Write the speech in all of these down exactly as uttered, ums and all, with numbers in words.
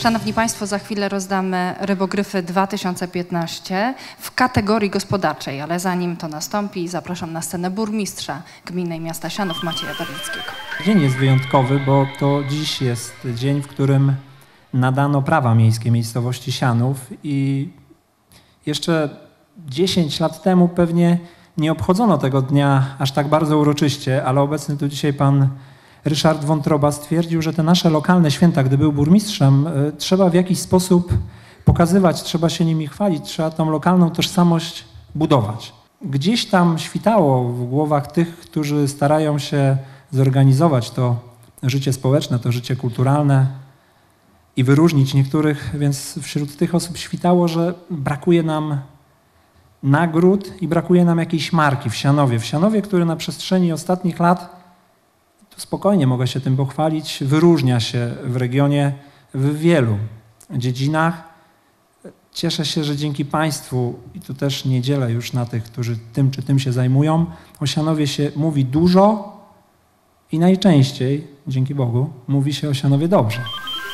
Szanowni Państwo, za chwilę rozdamy rybogryfy dwa tysiące piętnaście w kategorii gospodarczej, ale zanim to nastąpi, zapraszam na scenę burmistrza gminy i miasta Sianów Macieja Berlickiego. Dzień jest wyjątkowy, bo to dziś jest dzień, w którym nadano prawa miejskie miejscowości Sianów i jeszcze dziesięć lat temu pewnie nie obchodzono tego dnia aż tak bardzo uroczyście, ale obecny tu dzisiaj pan Ryszard Wątroba stwierdził, że te nasze lokalne święta, gdy był burmistrzem, trzeba w jakiś sposób pokazywać, trzeba się nimi chwalić, trzeba tą lokalną tożsamość budować. Gdzieś tam świtało w głowach tych, którzy starają się zorganizować to życie społeczne, to życie kulturalne i wyróżnić niektórych, więc wśród tych osób świtało, że brakuje nam nagród i brakuje nam jakiejś marki w Sianowie. W Sianowie, który na przestrzeni ostatnich lat, tu spokojnie mogę się tym pochwalić, wyróżnia się w regionie w wielu dziedzinach. Cieszę się, że dzięki Państwu, i tu też nie dzielę już na tych, którzy tym czy tym się zajmują, o Sianowie się mówi dużo i najczęściej, dzięki Bogu, mówi się o Sianowie dobrze.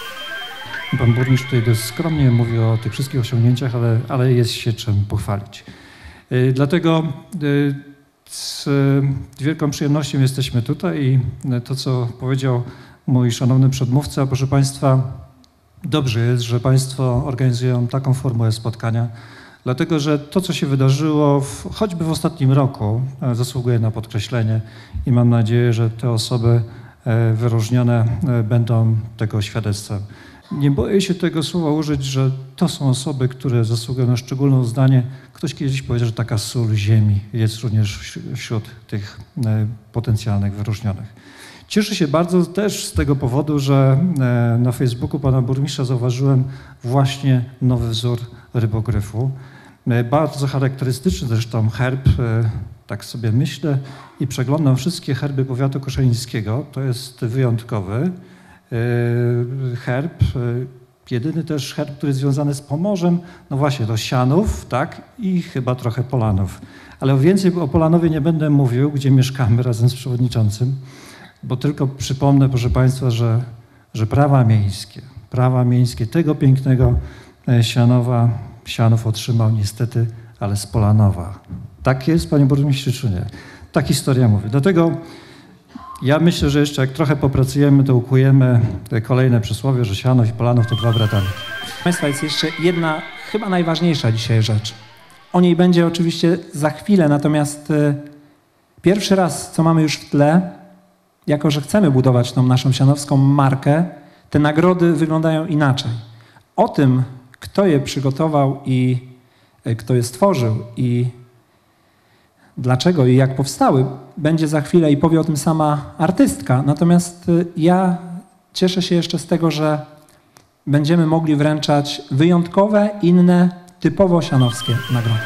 Pan burmistrz tutaj dość skromnie mówi o tych wszystkich osiągnięciach, ale, ale jest się czym pochwalić. Yy, dlatego yy, z wielką przyjemnością jesteśmy tutaj i to, co powiedział mój szanowny przedmówca, proszę Państwa, dobrze jest, że Państwo organizują taką formułę spotkania, dlatego że to, co się wydarzyło w, choćby w ostatnim roku, zasługuje na podkreślenie i mam nadzieję, że te osoby wyróżnione będą tego świadectwem. Nie boję się tego słowa użyć, że to są osoby, które zasługują na szczególne uznanie. Ktoś kiedyś powiedział, że taka sól ziemi jest również wśród tych potencjalnych wyróżnionych. Cieszę się bardzo też z tego powodu, że na Facebooku pana burmistrza zauważyłem właśnie nowy wzór rybogryfu. Bardzo charakterystyczny zresztą herb, tak sobie myślę i przeglądam wszystkie herby powiatu koszalińskiego. To jest wyjątkowy herb, jedyny też herb, który jest związany z Pomorzem, no właśnie do Sianów, tak, i chyba trochę Polanów. Ale o więcej o Polanowie nie będę mówił, gdzie mieszkamy razem z przewodniczącym, bo tylko przypomnę, proszę Państwa, że, że prawa miejskie, prawa miejskie tego pięknego Sianowa, Sianów otrzymał niestety, ale z Polanowa. Tak jest, panie burmistrzu, czy nie? Tak historia mówi. Dlatego ja myślę, że jeszcze jak trochę popracujemy, to ukujemy te kolejne przysłowie, że Sianów i Polanów to dwa bratany. Proszę Państwa, jest jeszcze jedna, chyba najważniejsza dzisiaj rzecz. O niej będzie oczywiście za chwilę, natomiast y, pierwszy raz, co mamy już w tle, jako że chcemy budować tą naszą sianowską markę, te nagrody wyglądają inaczej. O tym, kto je przygotował i y, kto je stworzył i dlaczego i jak powstały, będzie za chwilę i powie o tym sama artystka. Natomiast ja cieszę się jeszcze z tego, że będziemy mogli wręczać wyjątkowe, inne, typowo sianowskie nagrody.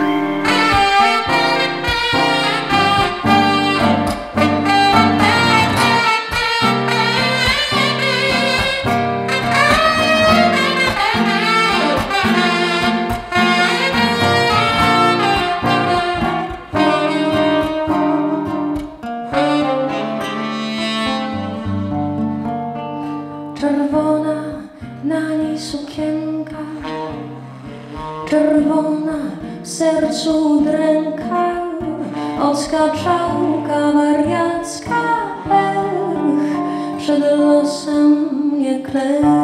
Czerwona na niej sukienka, czerwona w sercu dręka, odskaczałka wariacka, ech, przed losem nie klęka.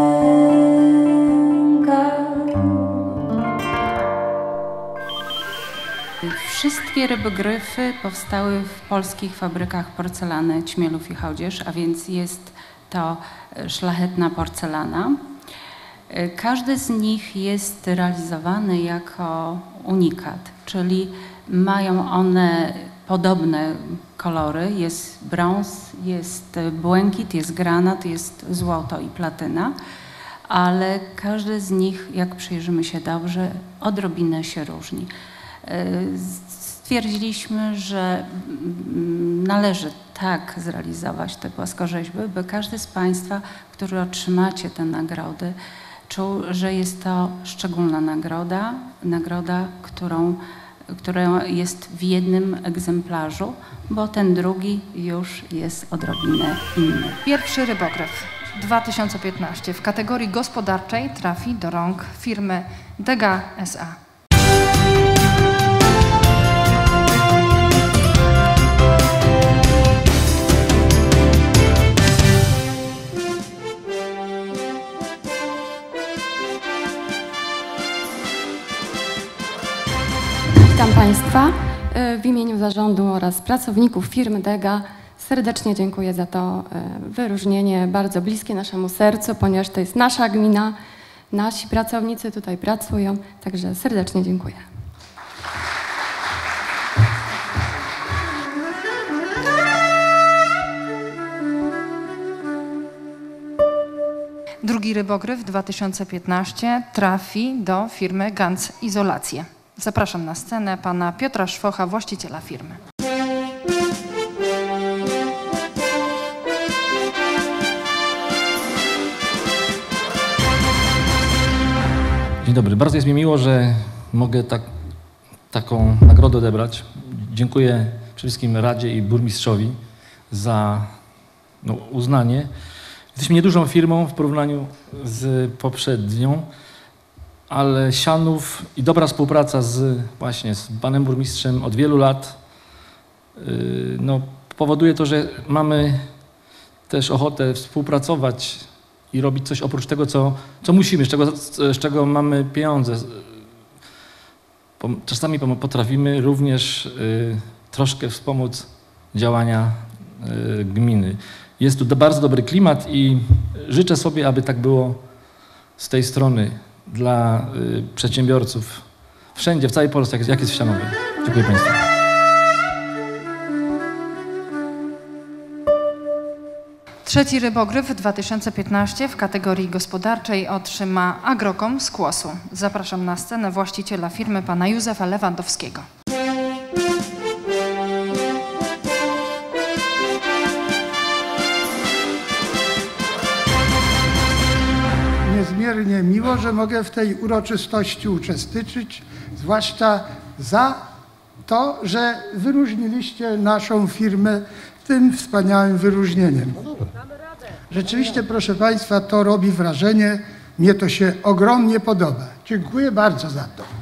Wszystkie rybogryfy powstały w polskich fabrykach porcelany Ćmielów i Chodzież, a więc jest to szlachetna porcelana. Każdy z nich jest realizowany jako unikat, czyli mają one podobne kolory. Jest brąz, jest błękit, jest granat, jest złoto i platyna, ale każdy z nich, jak przyjrzymy się dobrze, odrobinę się różni. Stwierdziliśmy, że należy tak zrealizować te płaskorzeźby, by każdy z Państwa, który otrzymacie te nagrody, czuł, że jest to szczególna nagroda, nagroda, którą, która jest w jednym egzemplarzu, bo ten drugi już jest odrobinę inny. Pierwszy rybogryf. dwa tysiące piętnaście w kategorii gospodarczej trafi do rąk firmy Dega S A. Witam Państwa. W imieniu zarządu oraz pracowników firmy Dega serdecznie dziękuję za to wyróżnienie, bardzo bliskie naszemu sercu, ponieważ to jest nasza gmina, nasi pracownicy tutaj pracują, także serdecznie dziękuję. Drugi rybogryf dwa tysiące piętnaście trafi do firmy Ganz Izolacje. Zapraszam na scenę pana Piotra Szwocha, właściciela firmy. Dzień dobry. Bardzo jest mi miło, że mogę tak, taką nagrodę odebrać. Dziękuję przede wszystkim Radzie i burmistrzowi za no, uznanie. Jesteśmy niedużą firmą w porównaniu z poprzednią, ale Sianów i dobra współpraca z właśnie z panem burmistrzem od wielu lat yy, no, powoduje to, że mamy też ochotę współpracować i robić coś oprócz tego, co, co musimy, z czego, z czego mamy pieniądze. Czasami potrafimy również yy, troszkę wspomóc działania yy, gminy. Jest tu bardzo dobry klimat i życzę sobie, aby tak było z tej strony dla y, przedsiębiorców wszędzie, w całej Polsce, jak, jak jest w Sianowie. Dziękuję Państwu. Trzeci rybogryf dwa tysiące piętnaście w kategorii gospodarczej otrzyma Agrocom z Kłosu. Zapraszam na scenę właściciela firmy pana Józefa Lewandowskiego. Niezmiernie miło, że mogę w tej uroczystości uczestniczyć, zwłaszcza za to, że wyróżniliście naszą firmę tym wspaniałym wyróżnieniem. Rzeczywiście, proszę Państwa, to robi wrażenie, mnie to się ogromnie podoba. Dziękuję bardzo za to.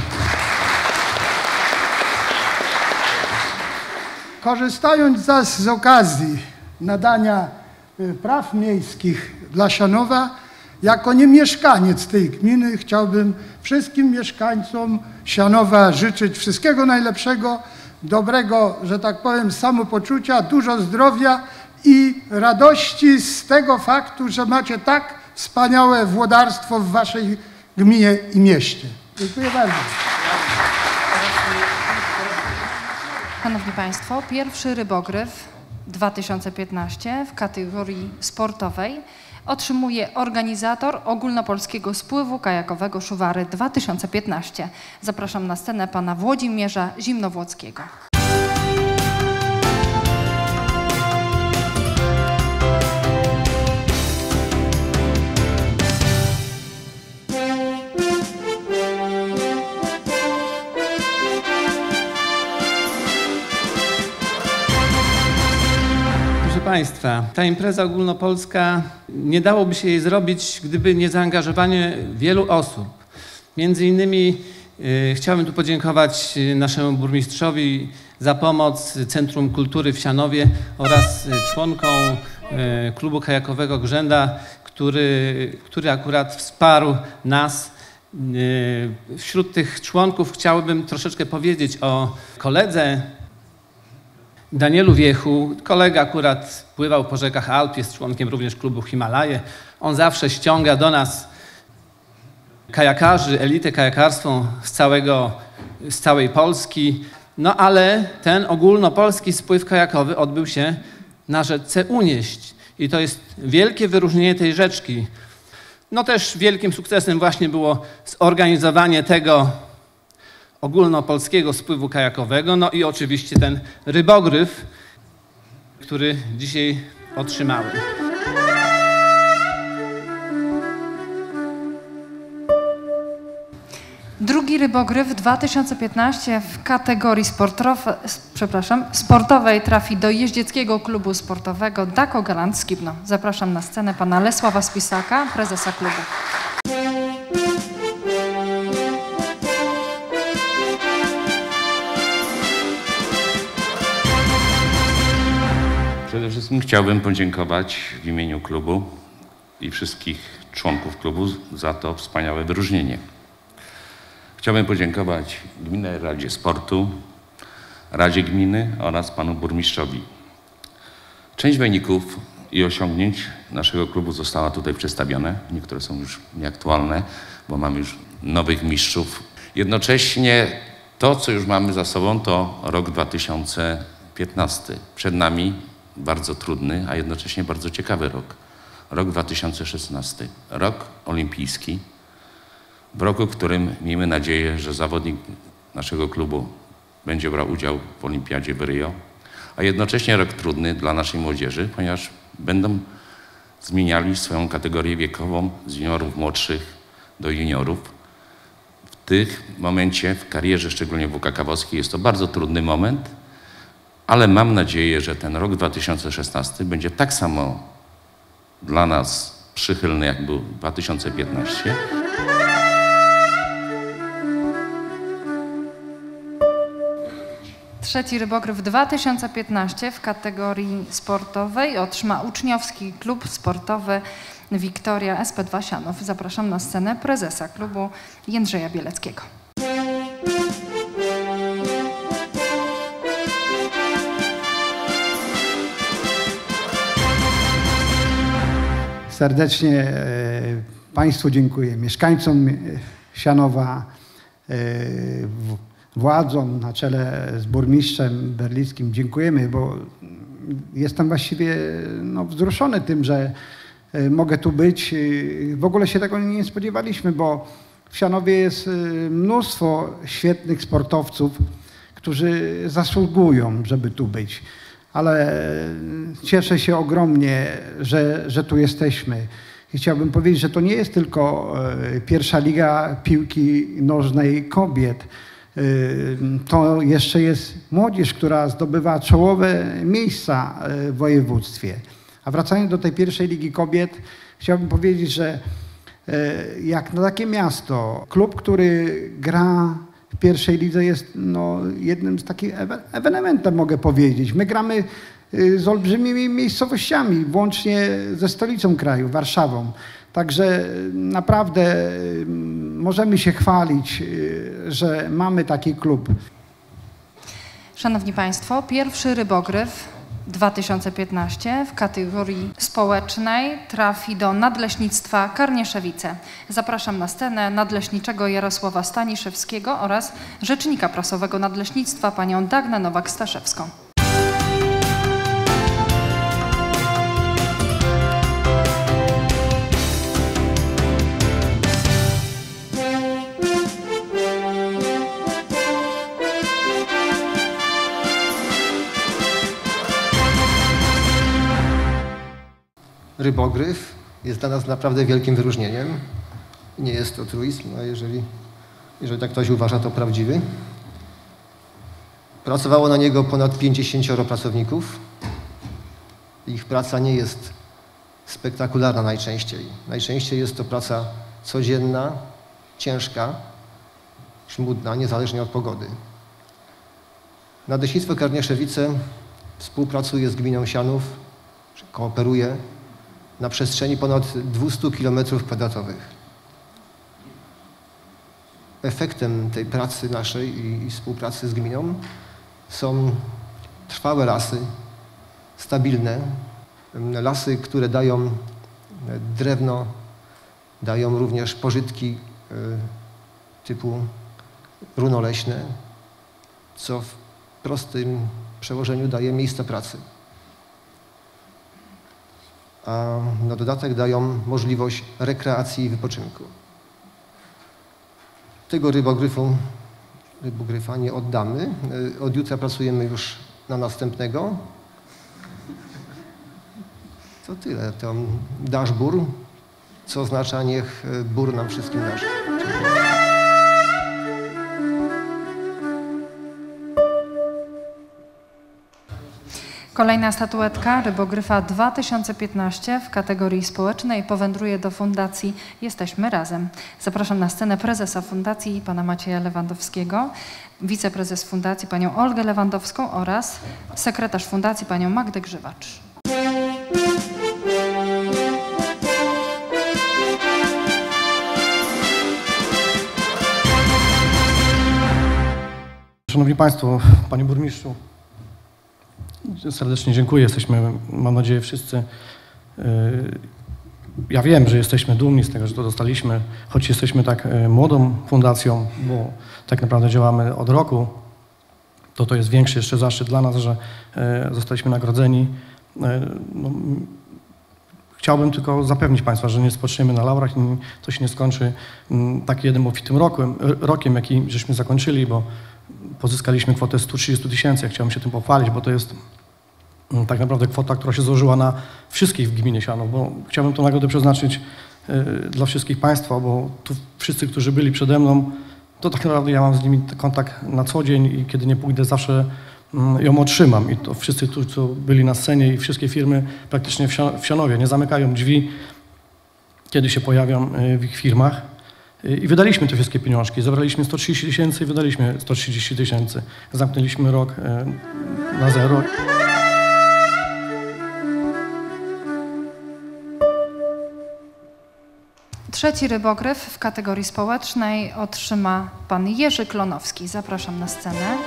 Korzystając zaś z okazji nadania praw miejskich dla Sianowa, jako niemieszkaniec tej gminy chciałbym wszystkim mieszkańcom Sianowa życzyć wszystkiego najlepszego, dobrego, że tak powiem, samopoczucia, dużo zdrowia i radości z tego faktu, że macie tak wspaniałe włodarstwo w waszej gminie i mieście. Dziękuję bardzo. Szanowni Państwo, pierwszy rybogryf dwa tysiące piętnaście w kategorii sportowej otrzymuje organizator ogólnopolskiego spływu kajakowego Szuwary dwa tysiące piętnaście. Zapraszam na scenę pana Włodzimierza Zimnowłockiego. Państwa, ta impreza ogólnopolska, nie dałoby się jej zrobić, gdyby nie zaangażowanie wielu osób. Między innymi y, chciałbym tu podziękować naszemu burmistrzowi za pomoc Centrum Kultury w Sianowie oraz członkom y, klubu kajakowego Grzęda, który, który akurat wsparł nas. Y, wśród tych członków chciałbym troszeczkę powiedzieć o koledze Danielu Wiechu. Kolega akurat pływał po rzekach Alp, jest członkiem również klubu Himalaje. On zawsze ściąga do nas kajakarzy, elitę kajakarską z, całego, z całej Polski. No ale ten ogólnopolski spływ kajakowy odbył się na rzece Unieść. I to jest wielkie wyróżnienie tej rzeczki. No też wielkim sukcesem właśnie było zorganizowanie tego ogólnopolskiego spływu kajakowego, no i oczywiście ten rybogryf, który dzisiaj otrzymałem. Drugi Drugi rybogryf dwa tysiące piętnaście w kategorii sportowe, przepraszam, sportowej trafi do Jeździeckiego Klubu Sportowego Dako Galant Skibno. Zapraszam na scenę pana Lesława Spisaka, prezesa klubu. Przede wszystkim chciałbym podziękować w imieniu klubu i wszystkich członków klubu za to wspaniałe wyróżnienie. Chciałbym podziękować Gminnej Radzie Sportu, Radzie Gminy oraz panu burmistrzowi. Część wyników i osiągnięć naszego klubu została tutaj przedstawione. Niektóre są już nieaktualne, bo mamy już nowych mistrzów. Jednocześnie to, co już mamy za sobą, to rok dwa tysiące piętnasty. Przed nami bardzo trudny, a jednocześnie bardzo ciekawy rok. Rok dwa tysiące szesnasty. Rok olimpijski. W roku, w którym miejmy nadzieję, że zawodnik naszego klubu będzie brał udział w olimpiadzie w Rio, a jednocześnie rok trudny dla naszej młodzieży, ponieważ będą zmieniali swoją kategorię wiekową z juniorów młodszych do juniorów. W tym momencie w karierze, szczególnie w U K Kawowskiej, jest to bardzo trudny moment, ale mam nadzieję, że ten rok dwa tysiące szesnasty będzie tak samo dla nas przychylny, jak był dwa tysiące piętnasty. Trzeci rybogryf dwa tysiące piętnaście w kategorii sportowej otrzyma uczniowski klub sportowy Wiktoria S P dwa Sianów. Zapraszam na scenę prezesa klubu Jędrzeja Bieleckiego. Serdecznie Państwu dziękuję, mieszkańcom Sianowa, władzom na czele z burmistrzem Berlickim. Dziękujemy, bo jestem właściwie no, wzruszony tym, że mogę tu być. W ogóle się tego nie spodziewaliśmy, bo w Sianowie jest mnóstwo świetnych sportowców, którzy zasługują, żeby tu być. Ale cieszę się ogromnie, że, że tu jesteśmy. I chciałbym powiedzieć, że to nie jest tylko pierwsza liga piłki nożnej kobiet. To jeszcze jest młodzież, która zdobywa czołowe miejsca w województwie. A wracając do tej pierwszej ligi kobiet, chciałbym powiedzieć, że jak na takie miasto, klub, który gra w pierwszej lidze, jest no, jednym z takich ewenementem, mogę powiedzieć. My gramy z olbrzymimi miejscowościami, włącznie ze stolicą kraju, Warszawą. Także naprawdę możemy się chwalić, że mamy taki klub. Szanowni Państwo, pierwszy rybogryf dwa tysiące piętnaście w kategorii społecznej trafi do Nadleśnictwa Karnieszewice. Zapraszam na scenę nadleśniczego Jarosława Staniszewskiego oraz rzecznika prasowego Nadleśnictwa panią Dagnę Nowak-Staszewską. Rybogryf jest dla nas naprawdę wielkim wyróżnieniem. Nie jest to truizm, a jeżeli, jeżeli tak ktoś uważa, to prawdziwy. Pracowało na niego ponad pięćdziesięcioro pracowników. Ich praca nie jest spektakularna najczęściej. Najczęściej jest to praca codzienna, ciężka, żmudna, niezależnie od pogody. Nadleśnictwo Karnieszewice współpracuje z gminą Sianów, kooperuje na przestrzeni ponad dwustu kilometrów kwadratowych. Efektem tej pracy naszej i współpracy z gminą są trwałe lasy, stabilne, lasy, które dają drewno, dają również pożytki typu runoleśne, co w prostym przełożeniu daje miejsca pracy. A na dodatek dają możliwość rekreacji i wypoczynku. Tego rybogryfu, rybogryfa nie oddamy. Od jutra pracujemy już na następnego. To tyle. To dasz bór, co oznacza niech bór nam wszystkim dasz. Kolejna statuetka Rybogryfa dwa tysiące piętnaście w kategorii społecznej powędruje do Fundacji Jesteśmy Razem. Zapraszam na scenę prezesa Fundacji pana Macieja Lewandowskiego, wiceprezes Fundacji panią Olgę Lewandowską oraz sekretarz Fundacji panią Magdę Grzywacz. Szanowni Państwo, Panie Burmistrzu, serdecznie dziękuję. Jesteśmy, mam nadzieję, wszyscy. Ja wiem, że jesteśmy dumni z tego, że to dostaliśmy, choć jesteśmy tak młodą fundacją, bo tak naprawdę działamy od roku, to to jest większy jeszcze zaszczyt dla nas, że zostaliśmy nagrodzeni. No, chciałbym tylko zapewnić Państwa, że nie spoczniemy na laurach i to się nie skończy tak jednym obfitym rokiem, rokiem, jaki żeśmy zakończyli, bo pozyskaliśmy kwotę sto trzydzieści tysięcy. Ja chciałbym się tym pochwalić, bo to jest tak naprawdę kwota, która się złożyła na wszystkich w gminie Sianów, bo chciałbym tę nagrodę przeznaczyć dla wszystkich Państwa, bo tu wszyscy, którzy byli przede mną, to tak naprawdę ja mam z nimi kontakt na co dzień i kiedy nie pójdę, zawsze ją otrzymam. I to wszyscy, tu, co byli na scenie i wszystkie firmy praktycznie w Sianowie nie zamykają drzwi, kiedy się pojawiam w ich firmach. I wydaliśmy te wszystkie pieniążki. Zabraliśmy sto trzydzieści tysięcy i wydaliśmy sto trzydzieści tysięcy. Zamknęliśmy rok na zero. Trzeci rybogryf w kategorii społecznej otrzyma pan Jerzy Klonowski. Zapraszam na scenę.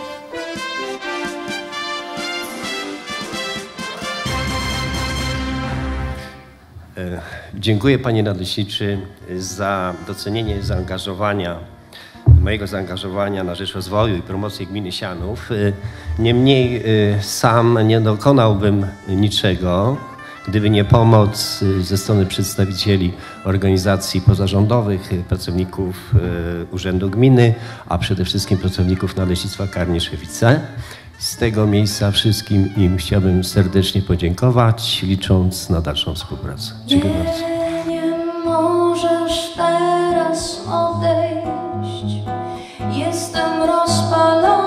Dziękuję Panie Nadleśniczy za docenienie zaangażowania, mojego zaangażowania na rzecz rozwoju i promocji gminy Sianów. Niemniej sam nie dokonałbym niczego, gdyby nie pomoc ze strony przedstawicieli organizacji pozarządowych, pracowników Urzędu Gminy, a przede wszystkim pracowników Nadleśnictwa Karniszewice. Z tego miejsca wszystkim im chciałbym serdecznie podziękować, licząc na dalszą współpracę. Dziękuję bardzo. Nie, nie możesz teraz odejść. Jestem rozpalony.